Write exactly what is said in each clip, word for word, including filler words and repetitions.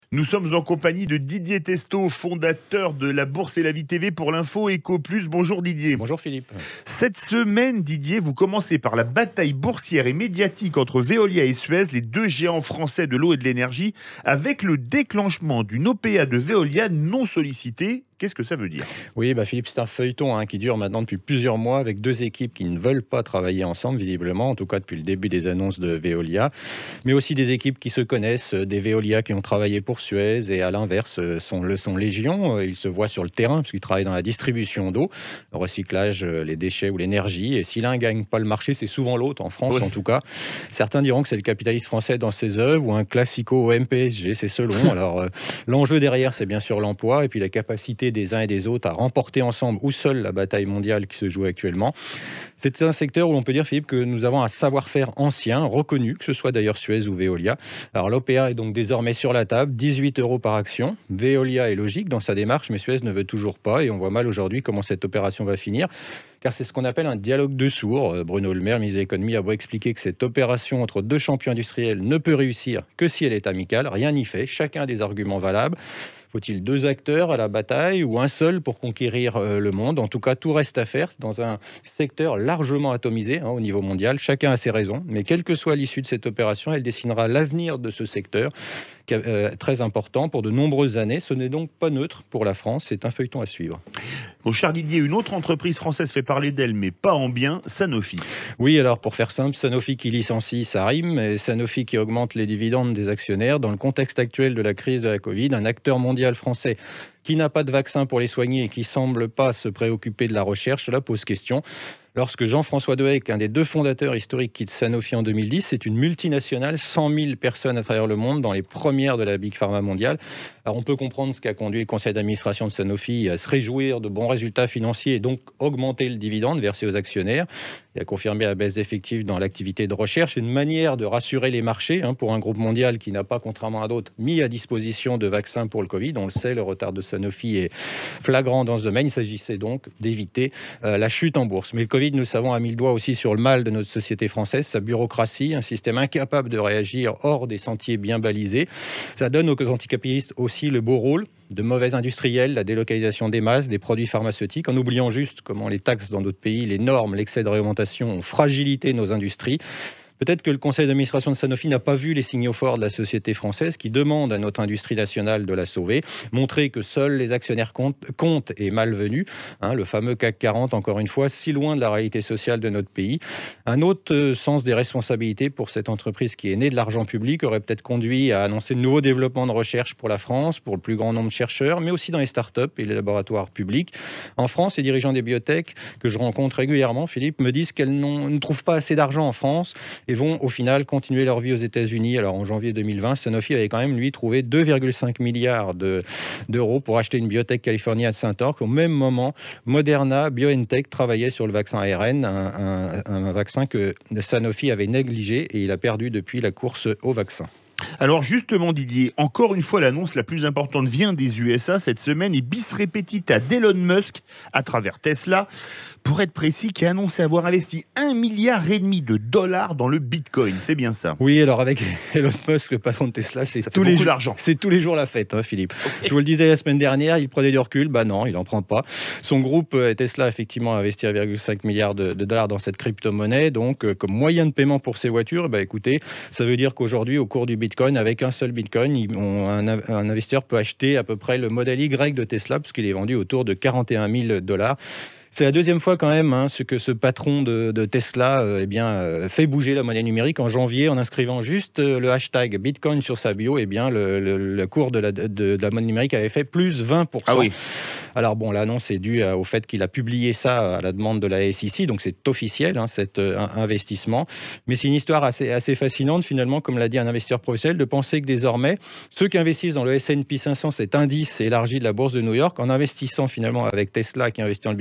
Nous sommes en compagnie de Didier Testot, fondateur de la Bourse et la Vie T V pour l'info Eco Plus. Bonjour Didier. Bonjour Philippe. Cette semaine, Didier, vous commencez par la bataille boursière et médiatique entre Veolia et Suez, les deux géants français de l'eau et de l'énergie, avec le déclenchement d'une O P A de Veolia non sollicitée. Qu'est-ce que ça veut dire ? Oui, bah Philippe, c'est un feuilleton hein, qui dure maintenant depuis plusieurs mois avec deux équipes qui ne veulent pas travailler ensemble, visiblement, en tout cas depuis le début des annonces de Veolia, mais aussi des équipes qui se connaissent, des Veolia qui ont travaillé pour Suez et à l'inverse sont, le sont légion. Ils se voient sur le terrain parce qu'ils travaillent dans la distribution d'eau, le recyclage, les déchets ou l'énergie. Et si l'un ne gagne pas le marché, c'est souvent l'autre, en France oui. en tout cas. Certains diront que c'est le capitalisme français dans ses œuvres ou un classico au M P S G, c'est selon. Alors, euh, l'enjeu derrière, c'est bien sûr l'emploi et puis la capacité des uns et des autres à remporter ensemble ou seuls la bataille mondiale qui se joue actuellement. C'est un secteur où on peut dire, Philippe, que nous avons un savoir-faire ancien, reconnu, que ce soit d'ailleurs Suez ou Veolia. Alors l'O P A est donc désormais sur la table, dix-huit euros par action. Veolia est logique dans sa démarche, mais Suez ne veut toujours pas et on voit mal aujourd'hui comment cette opération va finir. Car c'est ce qu'on appelle un dialogue de sourds. Bruno Le Maire, ministre de l'économie, a beau expliquer que cette opération entre deux champions industriels ne peut réussir que si elle est amicale. Rien n'y fait, chacun a des arguments valables. Faut-il deux acteurs à la bataille ou un seul pour conquérir le monde ? En tout cas, tout reste à faire dans un secteur largement atomisé hein, au niveau mondial. Chacun a ses raisons, mais quelle que soit l'issue de cette opération, elle dessinera l'avenir de ce secteur, qui est euh, très important pour de nombreuses années. Ce n'est donc pas neutre pour la France, c'est un feuilleton à suivre. Bon, cher Didier, une autre entreprise française fait parler d'elle, mais pas en bien, Sanofi. Oui, alors pour faire simple, Sanofi qui licencie, ça rime, mais Sanofi qui augmente les dividendes des actionnaires. Dans le contexte actuel de la crise de la Covid, un acteur mondial français qui n'a pas de vaccin pour les soigner et qui ne semble pas se préoccuper de la recherche, cela pose question. Lorsque Jean-François Dehecq, un des deux fondateurs historiques, quitte Sanofi en deux mille dix, c'est une multinationale, cent mille personnes à travers le monde, dans les premières de la Big Pharma mondiale. Alors on peut comprendre ce qui a conduit le conseil d'administration de Sanofi à se réjouir de bons résultats financiers et donc augmenter le dividende versé aux actionnaires. Il a confirmé la baisse d'effectifs dans l'activité de recherche. C'est une manière de rassurer les marchés hein, pour un groupe mondial qui n'a pas, contrairement à d'autres, mis à disposition de vaccins pour le Covid. On le sait, le retard de Sanofi est flagrant dans ce domaine. Il s'agissait donc d'éviter euh, la chute en bourse. Mais le Covid, nous le savons, a mis le doigt aussi sur le mal de notre société française, sa bureaucratie, un système incapable de réagir hors des sentiers bien balisés. Ça donne aux anticapitalistes aussi le beau rôle de mauvais industriels, la délocalisation des masses, des produits pharmaceutiques, en oubliant juste comment les taxes dans d'autres pays, les normes, l'excès de réglementation ont fragilité nos industries. Peut-être que le conseil d'administration de Sanofi n'a pas vu les signaux forts de la société française qui demande à notre industrie nationale de la sauver. Montrer que seuls les actionnaires comptent, comptent est malvenu. Hein, le fameux C A C quarante, encore une fois, si loin de la réalité sociale de notre pays. Un autre euh, sens des responsabilités pour cette entreprise qui est née de l'argent public aurait peut-être conduit à annoncer de nouveaux développements de recherche pour la France, pour le plus grand nombre de chercheurs, mais aussi dans les start-up et les laboratoires publics. En France, les dirigeants des biotech que je rencontre régulièrement, Philippe, me disent qu'elles ne trouvent pas assez d'argent en France et vont au final continuer leur vie aux États-Unis. Alors en janvier deux mille vingt, Sanofi avait quand même lui trouvé deux virgule cinq milliards de, d'euros pour acheter une biotech californienne à Saint-Orque. Au même moment, Moderna, BioNTech travaillait sur le vaccin A R N, un, un, un vaccin que Sanofi avait négligé et il a perdu depuis la course au vaccin. Alors justement Didier, encore une fois l'annonce la plus importante vient des U S A cette semaine et bis repetita d'Elon Musk à travers Tesla, pour être précis, qui a annoncé avoir investi un milliard et demi de dollars dans le Bitcoin, c'est bien ça ? Oui, alors avec Elon Musk, le patron de Tesla, c'est ça tous fait les beaucoup jours, d'argent. C'est tous les jours la fête, hein, Philippe. Okay. Je vous le disais la semaine dernière, il prenait du recul, bah non, il n'en prend pas. Son groupe Tesla effectivement a investi un virgule cinq milliard de, de dollars dans cette crypto-monnaie, donc euh, comme moyen de paiement pour ses voitures. Bah écoutez, ça veut dire qu'aujourd'hui, au cours du Bitcoin, avec un seul Bitcoin, il, on, un, un investisseur peut acheter à peu près le modèle Y de Tesla, puisqu'il est vendu autour de quarante et un mille dollars. C'est la deuxième fois quand même hein, ce que ce patron de, de Tesla euh, eh bien, euh, fait bouger la monnaie numérique. En janvier, en inscrivant juste euh, le hashtag Bitcoin sur sa bio, eh bien, le, le, le cours de la, de, de la monnaie numérique avait fait plus vingt pour cent. Ah oui. Alors bon, l'annonce est due au fait qu'il a publié ça à la demande de la S E C, donc c'est officiel, hein, cet euh, investissement. Mais c'est une histoire assez, assez fascinante finalement, comme l'a dit un investisseur professionnel, de penser que désormais, ceux qui investissent dans le S and P cinq cents, cet indice élargi de la bourse de New York, en investissant finalement avec Tesla qui investit dans le Bitcoin, eh ben,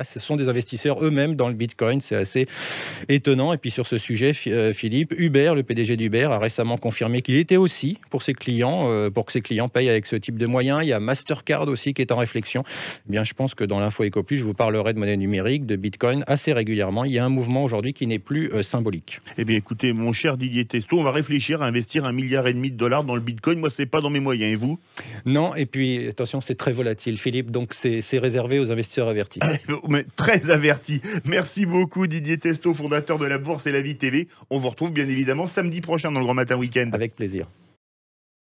ce sont des investisseurs eux-mêmes dans le Bitcoin. C'est assez étonnant. Et puis sur ce sujet, Philippe, Uber, le P D G d'Uber, a récemment confirmé qu'il était aussi pour ses clients, euh, pour que ses clients payent avec ce type de moyens. Il y a Mastercard aussi qui est en réflexion. Eh bien, je pense que dans l'info Éco Plus, je vous parlerai de monnaie numérique, de Bitcoin assez régulièrement. Il y a un mouvement aujourd'hui qui n'est plus euh, symbolique. Eh bien, écoutez, mon cher Didier Testo, on va réfléchir à investir un milliard et demi de dollars dans le Bitcoin. Moi, c'est pas dans mes moyens. Et vous? Non. Et puis, attention, c'est très volatile, Philippe. Donc, c'est, c'est réservé aux investisseurs avertis. Mais très avertis. Merci beaucoup, Didier Testo, fondateur de la Bourse et la Vie T V. On vous retrouve bien évidemment samedi prochain dans le Grand Matin Week-end. Avec plaisir.